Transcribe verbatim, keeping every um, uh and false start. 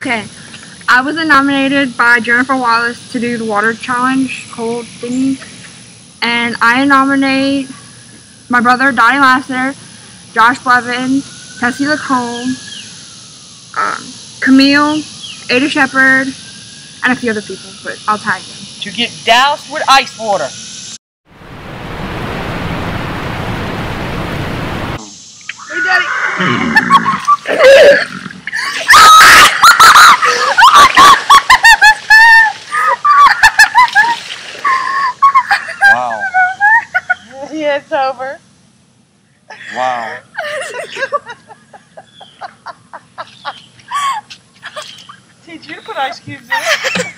Okay, I was nominated by Jennifer Wallace to do the water challenge, cold thingy, and I nominate my brother Donnie Lasseter, Josh Blevins, Tessie Lacombe, um, Camille, Ada Shepherd, and a few other people, but I'll tag them. To get doused with ice water. Hey, Daddy. Wow. Yeah, it's over. Wow. Teach you to put ice cubes in it.